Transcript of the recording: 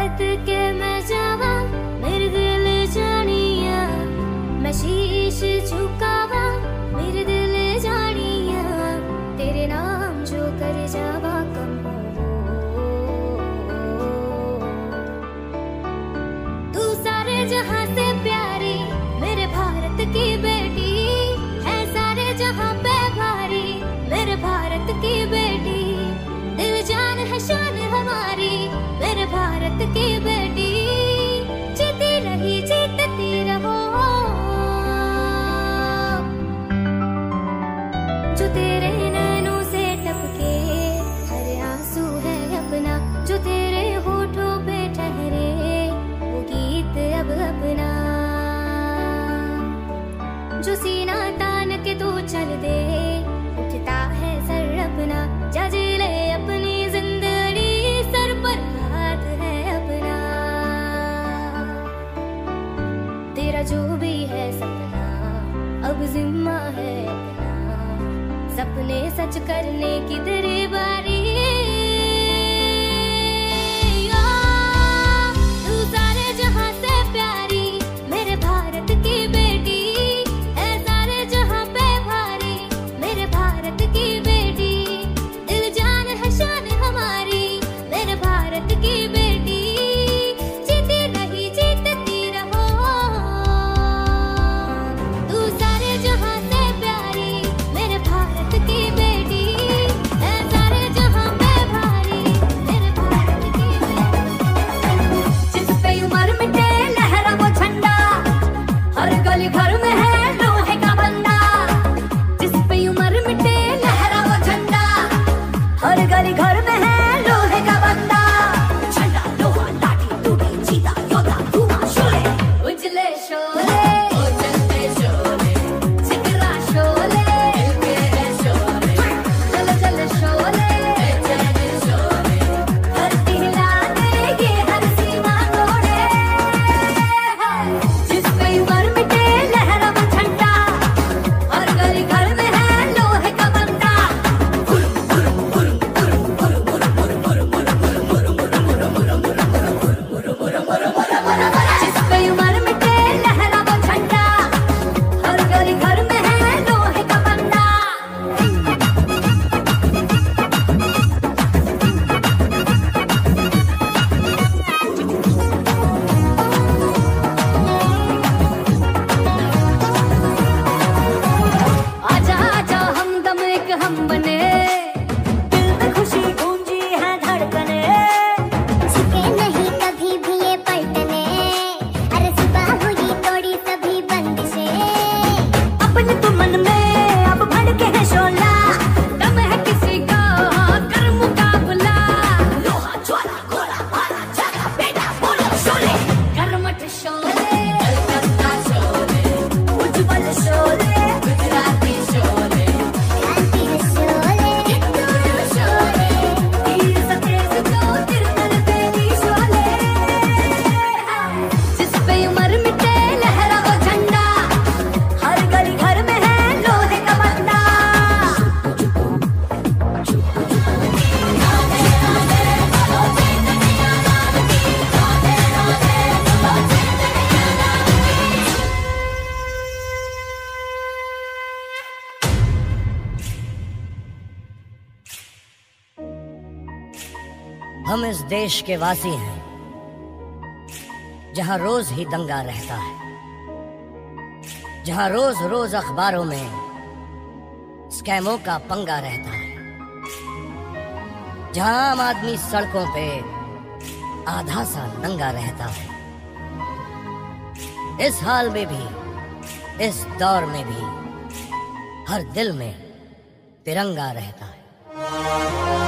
कद के मैं जावा मेरे दिल जानिया, मैं शीश झुकावा मेरे दिल जानिया, तेरे नाम जो कर जावा कम हो। तू सारे जहां से प्यारी मेरे भारत की बेटी है, सारे जहां पे भारी मेरे भारत की बेटी, दिल जान है शान हमारी मेरे भारत की बेटी, जीती रही जीतती रहो। जो तेरे नैनों से टपके हर आंसू है अपना, जो तेरे होठों पे ठहरे वो गीत अब अपना, जो सीना तान के तू चल दे उठता है सर अपना, जा जी ले अपनी जिंदगी सर पर हाथ है अपना, तेरा जो भी है सपना अब जिम्मा है अपना, सपने सच करने की तेरी बारी। तू सारे जहां से प्यारी मेरे भारत की बेटी है, सारे जहां पे भारी मेरे भारत की बेटी, दिल जान है शान हमारी मेरे भारत की बेटी, जीती रही जीतती रहो। तू सारे जहां से प्यारी मेरे भारत की बेटी है, सारे जहां पे भारी मेरे भारत की बेटी, जिस पे उम्र मिटे लहरा वो झंडा, हर गली घर में है लोहे का बंदा, जिस पे उम्र मिटे लहरा वो झंडा, हर गली घर में है लोहे का बंदा, झंडा लोहा लाठी टूटी चीता योद्धा धुआं शोले, उजले शोले उजलते शोले, जिगरा शोले शोले, जल जल शोले जल शोले, धरती हिला देंगे हर सीमा तोड़े, जिस पे उम्र मिटे लहरा वो झंडा, हर गली घर में है लोहे का बंदा, जिस पे उम्र मिटे लहरा वो झंडा, हर गली घर में है लोहे का बंदा। आजा आजा हमदम एक हम बने, दिल में खुशी गूंजी है धड़कने, झुके नहीं कभी भी ये पलटने, अरे सुबह हुई तोड़ी सभी बंदिशें, अपने तो मन में अब भड़के है शोला, दम है किसी का कर मुकाबला, लोहा ज्वाला गोला मारा जागा बेटा बोलो शोले, कर्मठ शोले कलकत्ता शोले, उज्जवल शोले गुजराती शोले, क्रांति है शोले हिंदू शोले, तीर सतेज को तिरतल तेरी शोले, जिस पे उम्र मिटे लहरा वो झंडा, हर गली घर में है लोहे का बंदा। हम इस देश के वासी हैं जहां रोज ही दंगा रहता है, जहां रोज रोज अखबारों में स्कैमों का पंगा रहता है, जहां आम आदमी सड़कों पे आधा सा नंगा रहता है। इस हाल में भी, इस दौर में भी हर दिल में तिरंगा रहता है।